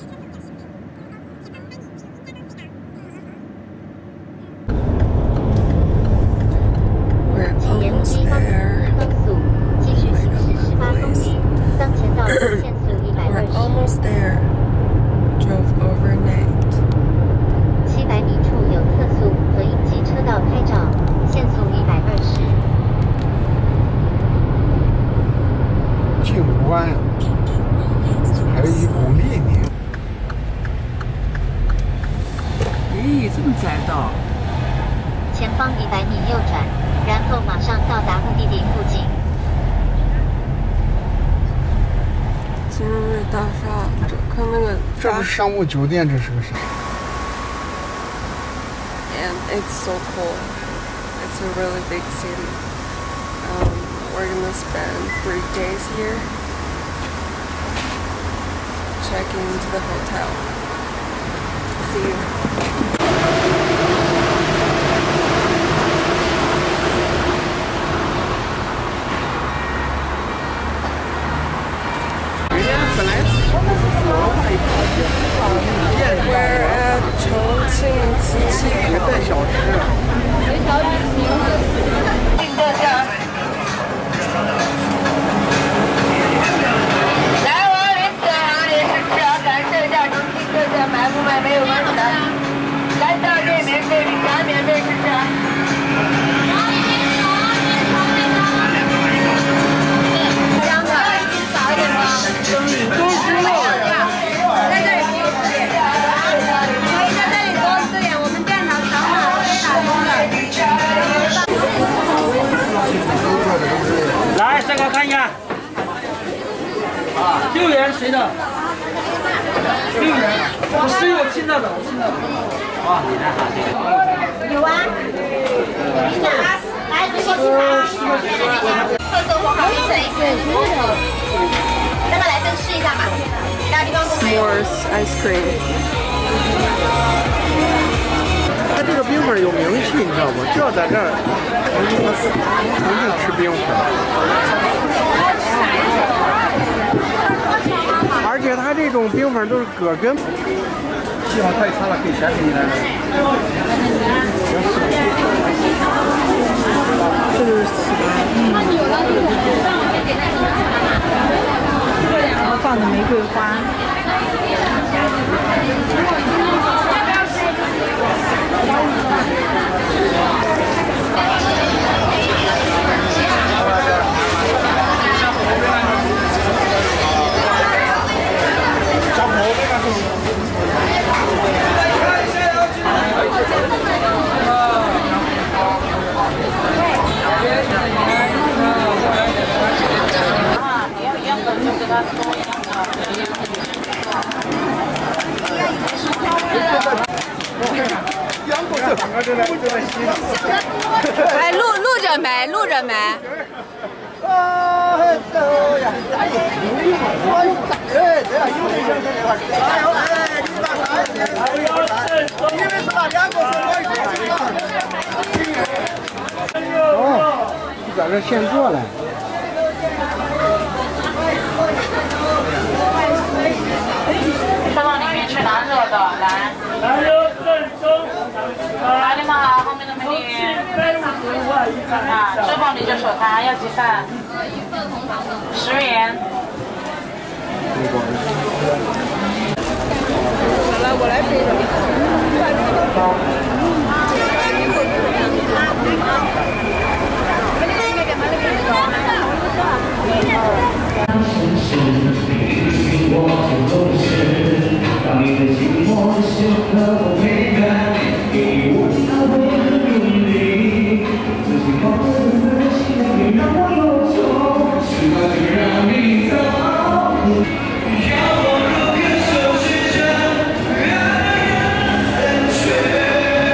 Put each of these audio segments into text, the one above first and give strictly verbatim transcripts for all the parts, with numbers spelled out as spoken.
We're almost there. We're almost there. Drove overnight. 七百米处有特速和应急车道拍照，限速一百二十。 近五万，还有一公里呢。 咦，这么窄道？ 前方一百米右转，然后马上到达目的地附近。 金瑞大厦，这看那个。 这不是商务酒店，这是个啥 ？And it's so cool. It's a really big city. Um, we're gonna spend three days here. Checking into the hotel. See you. 本来是说的是 We're at Chongqing磁器别带小吃。 来往林子行列是至少感受一下重庆特色，买不买没有关系的。来到这免费领奖，免费试吃。香的，少一点吗？多吃肉。在这里不用吃点，可以在这里多吃点。我们店长小马会打工的。 来，这个看一下。六元谁的？六元，我是有听到的，我听到的。哇，你来哈，这个。有啊。你讲啊，来，这个是特色火烤意粉，那么来分试一下吧，其他地方都没有。 S'mores ice cream. 它这个冰粉有名气，你知道不？就要在这儿，重庆吃冰粉。而且它这种冰粉都是葛根。信号太差了，可以先给你来。 这就是糍粑。 然后放的玫瑰花。 哎，录录着没？录着没？ 哦，你在这现做嘞。 再往里面去拿热的，来。来哟，正宗。来，你们好，后面的美女。啊，这包你就手摊，要几份？一份红糖的。十元。 好了，我来背着。当你的寂寞时刻我陪伴，给予我安慰和努力，自己光的自信也让我有种，时光就让你走，让我如歌手之中远远飞。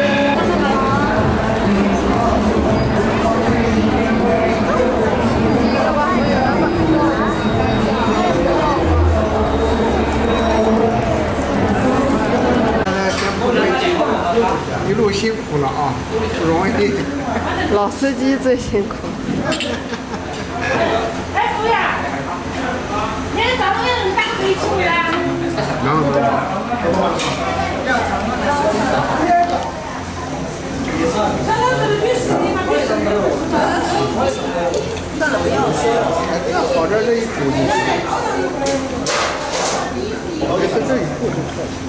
一路辛苦了啊，不容易。 老司机最辛苦。 哎，服务员，你这早上有人打回去啊？ 然后呢？跑这这一铺进去，也是这一铺就可以。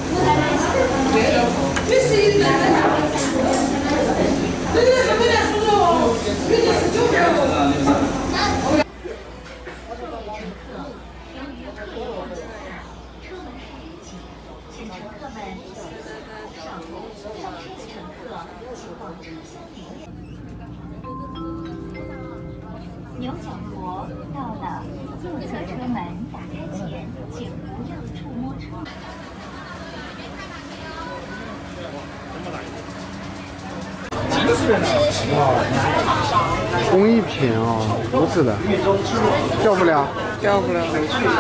牛角国到了，右侧车门打开前，请不要触摸车。 工艺品哦，不是的，叫不了， 叫不了。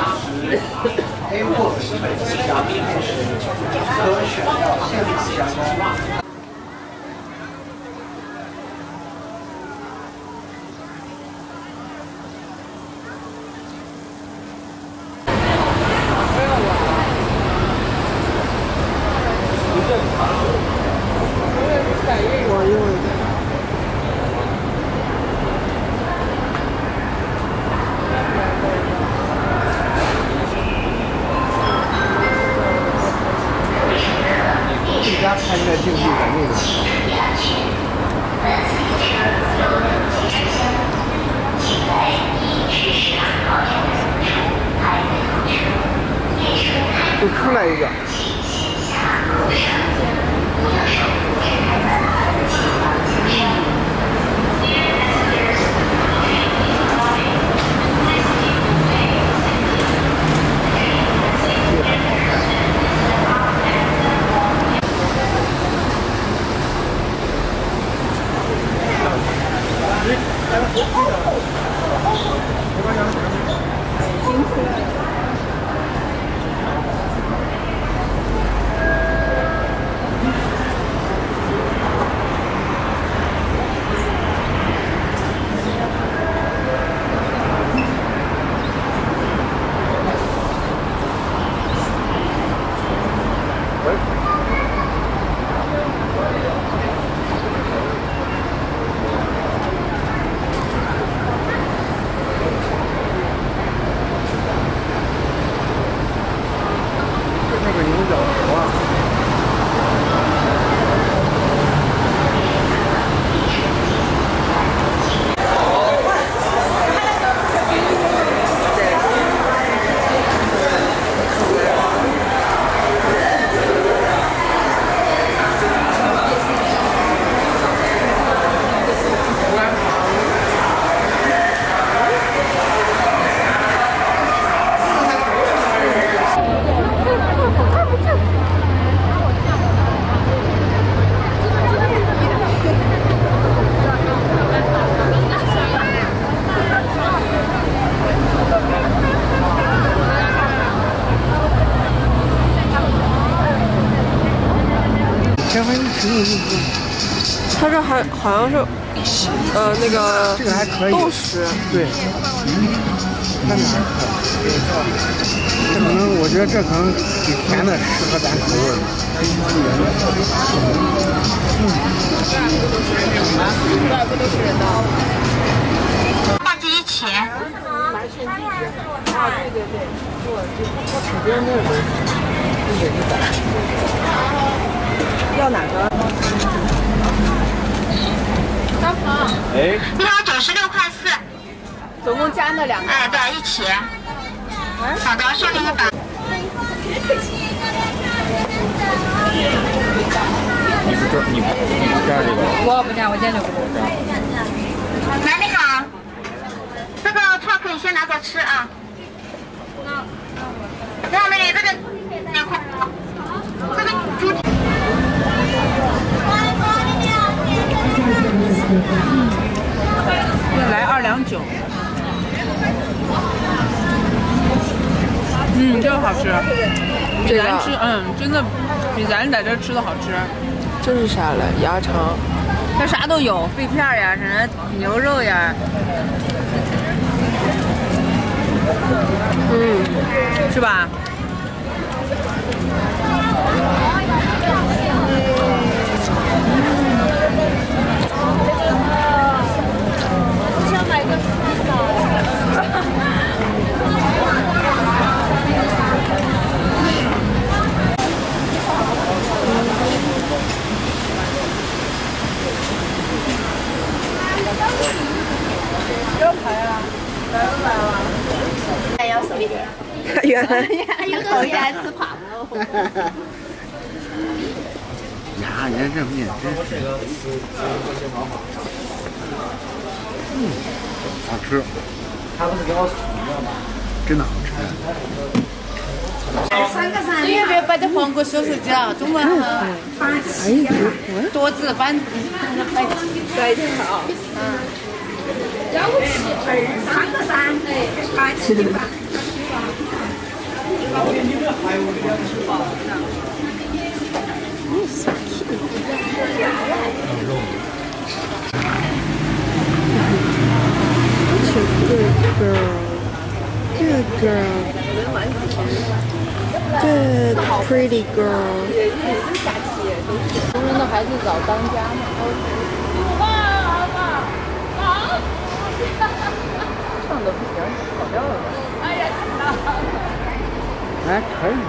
我因为。这家参赛竞技在那个。就出来一个。它这还好像是，呃，那个这个还可以豆豉， 对，看着还可以。这可能，我觉得这可能挺甜的，适合咱口味。嗯， 怪不都是人道。 大姐一起。 啊，对对对， 这边那个，这个是咋？ 要哪个？张鹏。 哎。 你好，九十六块四。 总共加那两个。 哎，对，一起。好的，顺利一把。 你不这，你不你不加这个？ 我不加，我坚决不加。 来，你好，这个串可以先拿走吃啊。那我们这个两块，这个猪。 来二两酒。嗯，这个好吃，比咱吃，嗯，真的比咱在这吃的好吃。 这是啥来？鸭肠。 它啥都有，肺片呀，什么牛肉呀。 嗯， 是吧？ 想买个洗澡。 要排啊！来了来了。 还要瘦一点。 原来有时候也爱吃胖了。 呀，人家这面真是，嗯，好吃。 他不是给我送的吗？ 真的好吃。 你要不要把这黄瓜修手脚？中国人哎呀， 多子板摆摆点好。嗯。了不起，三个三，哎，八七的吧。 Good girl, good girl, good pretty girl。 穷人的孩子早当家嘛。唱的不行，跑调了。哎呀，真的。 哎，可以。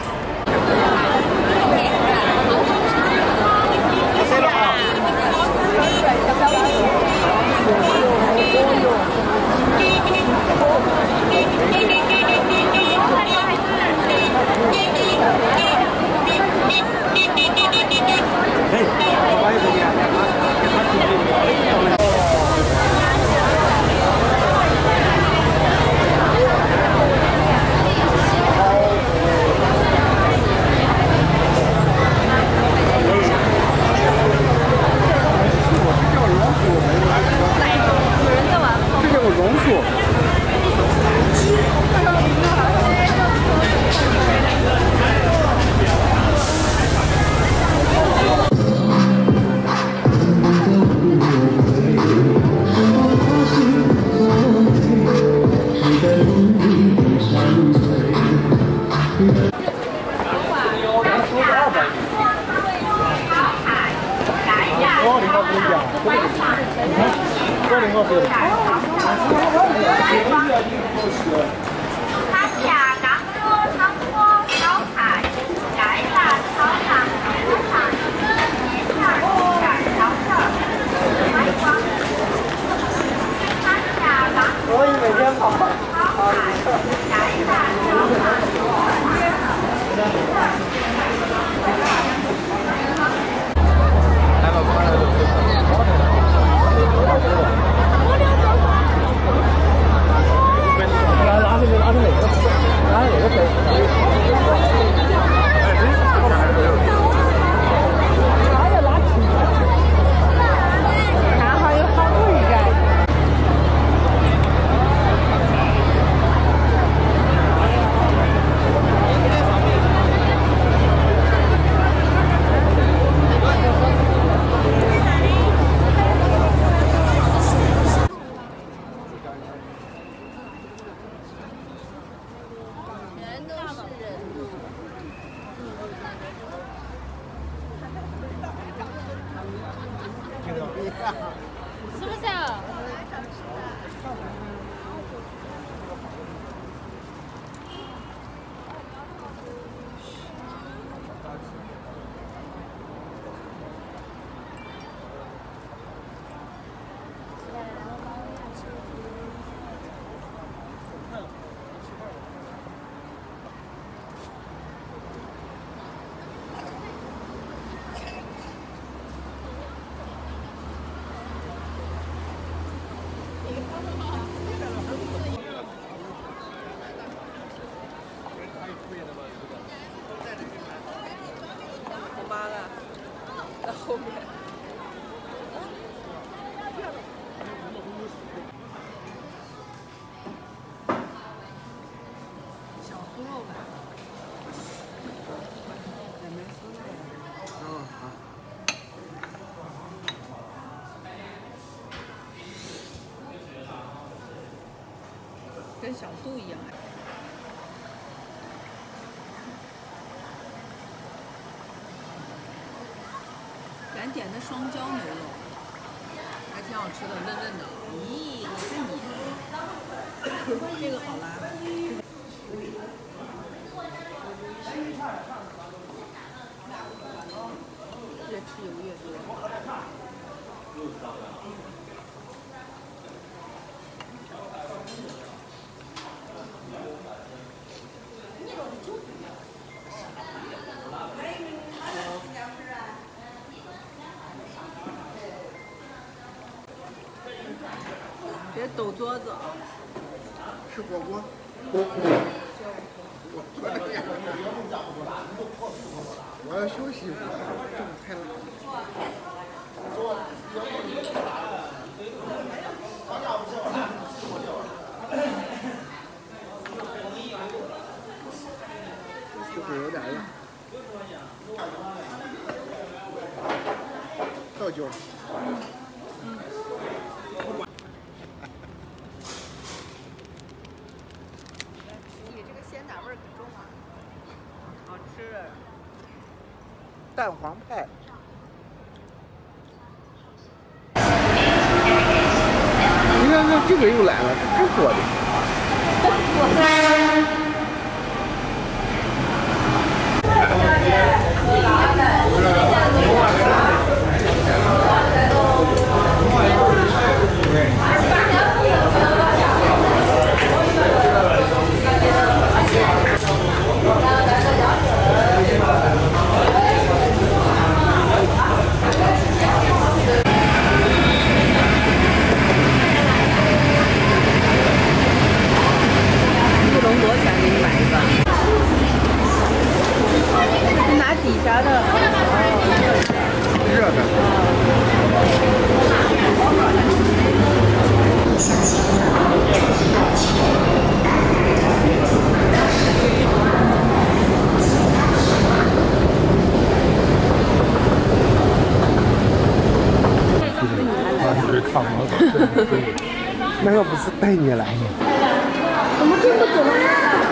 他下刚锅汤锅烧菜，盖饭炒蛋热菜，面条面烧条，买瓜。他下刚锅汤锅烧菜，盖饭炒蛋热菜。 是不是啊？ 我妈呢？在后面。小酥肉吧。也没酥肉。嗯，好。跟小肚一样。 咱点的双椒牛肉，还挺好吃的，嫩嫩的。咦，你看你，这个好辣。越吃油越多。别抖桌子。 吃火锅。我要休息一会儿，这个太辣了。这会有点辣。倒酒。嗯。 你这个鲜奶味儿可重啊！好吃。 蛋黄派。你看看这个又来了，这是我的。 拿底下的， 热的。看我那要不是带你来呢？ 怎么这么久了？